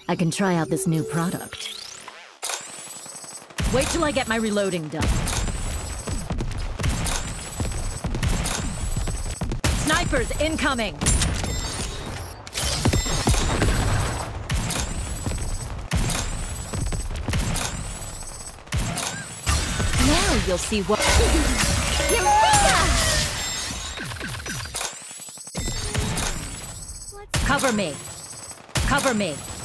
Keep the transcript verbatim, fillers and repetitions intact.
I can try out this new product. Wait till I get my reloading done. Snipers incoming! Now you'll see what... Cover me! Cover me!